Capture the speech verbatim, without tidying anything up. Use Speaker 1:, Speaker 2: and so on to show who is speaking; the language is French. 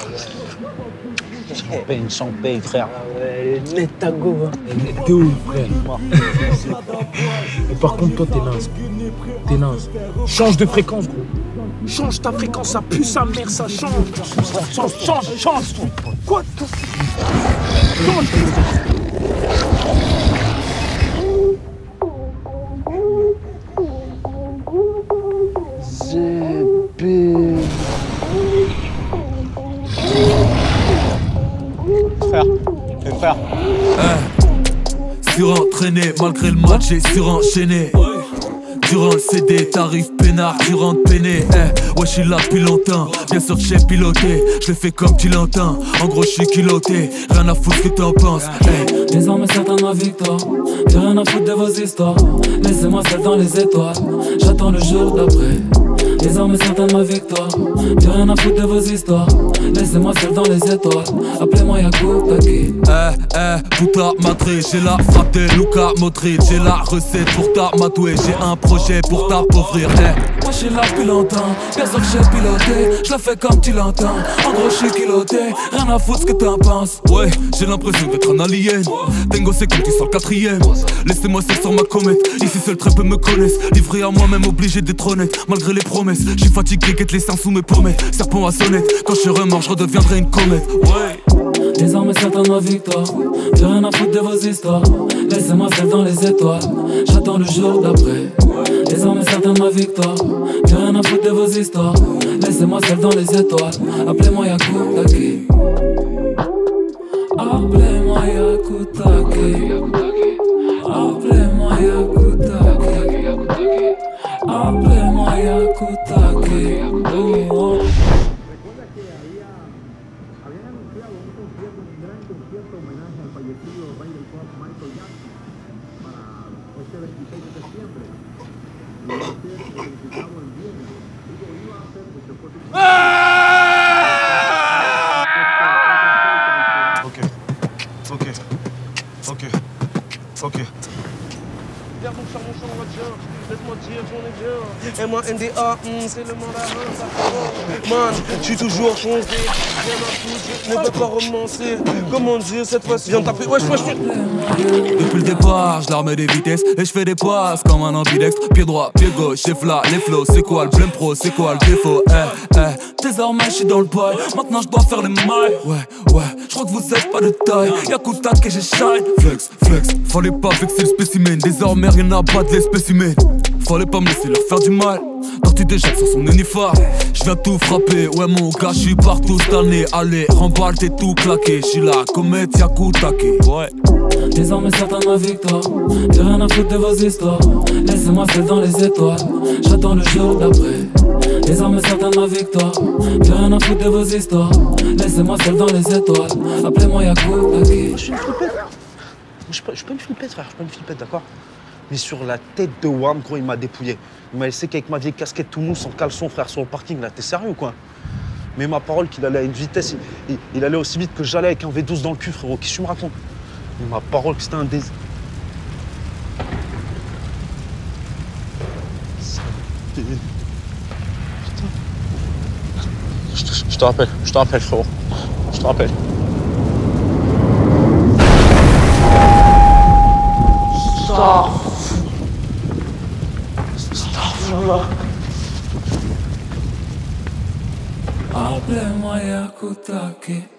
Speaker 1: Champagne, champagne, frère.
Speaker 2: Ah ouais, elle est nette ta go, hein.
Speaker 3: Elle est de ouf, frère. Et par contre, toi, t'es naze. T'es naze. Change de fréquence, gros. Change ta fréquence, ça pue sa mère, ça change. Change, change, change. Quoi? Change.
Speaker 2: G P.
Speaker 1: Frère, fais frère.
Speaker 4: Eh, surentraîné, malgré le match, j'ai surenchaîné. Durant le C D, t'arrives peinard, tu rentres peiné. Eh, ouais, je suis là depuis longtemps. Bien sûr que j'ai piloté, je l'ai fait comme tu l'entends. En gros, je suis culotté, rien à foutre ce que t'en penses. Eh.
Speaker 5: Désormais, certains ma victoire. J'ai rien à foutre de vos histoires. Laissez-moi seul dans les étoiles. J'attends le jour d'après. Désormais, certains ma victoire. J'ai rien à foutre de vos histoires. Laissez-moi seul dans les étoiles. Appelez-moi Yakou Taki.
Speaker 4: Eh, eh, puta madré, j'ai la frappe de Luka Modric. J'ai la recette pour t'amadouer, j'ai un projet pour t'appauvrir. Eh.
Speaker 5: Moi j'suis là depuis longtemps, bien sûr que j'ai piloté. Je le fais comme tu l'entends, en gros j'suis culotté. Rien à foutre ce que t'en penses.
Speaker 4: Ouais, j'ai l'impression d'être un alien. Dingo c'est comme tu sors le quatrième. Laissez-moi seul sur ma comète, ici seul très peu me connaissent. Livré à moi-même, obligé d'être honnête. Malgré les promesses, j'suis fatigué, guette les seins sous mes pommettes. Serpent à sonnette, quand je remors, je redeviendrai une comète. Ouais.
Speaker 5: Désormais certains ma victoire. J'ai rien à foutre de vos histoires. Laissez-moi seul dans les étoiles. J'attends le jour d'après. Désormais certains ma victoire. J'ai rien à foutre de vos histoires. Laissez-moi seul dans les étoiles. Appelez-moi Yakou Taki. Appelez-moi Yakou Taki. Appelez-moi Yakou Taki. Appelez-moi Yakou Taki. Oh, oh.
Speaker 6: Ok, ok, ok, ok.
Speaker 2: Viens mon cher, mon cher, on va dire. Laisse-moi dire qu'on est bien. Et moi, N D A, mm, c'est le mandarin, ça fait bon. Man, je suis toujours foncé. Rien à foutre, je ne peux pas romancer. Comment dire, cette fois-ci, viens taper. Wesh, wesh, wesh.
Speaker 4: Depuis le départ, je leur mets des vitesses et je fais des passes comme un ambidextre. Pied droit, pied gauche, chef là, les flows, c'est quoi le blême pro, c'est quoi le défaut? Eh, eh, désormais je suis dans le bail, maintenant je dois faire les mailles. Ouais, ouais, je crois que vous êtes pas de taille. Yakou Taki, j'ai shine. Flex, flex, fallait pas vexer le spécimen. Désormais rien à battre les spécimens. Fallait pas me laisser leur faire du mal. Parti déjà sur son uniforme. Je viens tout frapper, ouais mon gars, je suis partout cette année. Allez, remballe, t'es tout claqué. Je suis là, comète, Yakou Taki. Ouais.
Speaker 5: Désormais certains ma victoire. J'ai rien à foutre de vos histoires. Laissez-moi seul dans les étoiles. J'attends le jour d'après. Désormais certains ma victoire. J'ai rien à foutre de vos histoires. Laissez-moi seul dans les étoiles. Appelez-moi Yakou Taki.
Speaker 1: Je suis une flippette. Je suis pas, je suis pas une flippette, frère. Je suis pas une flippette, d'accord? Mais sur la tête de Wam, gros, il m'a dépouillé. Il m'a laissé qu'avec ma vieille casquette tout mou, sans caleçon, frère, sur le parking. Là, t'es sérieux ou quoi? Mais ma parole qu'il allait à une vitesse, il, il, il allait aussi vite que j'allais avec un V douze dans le cul, frérot. Qu'est-ce que tu me racontes? Mais ma parole que c'était un désir. Putain. Je te, je te rappelle, je te rappelle, frérot. Je te rappelle. Stop. Stop.
Speaker 5: Appelez-moi Yakou Taki.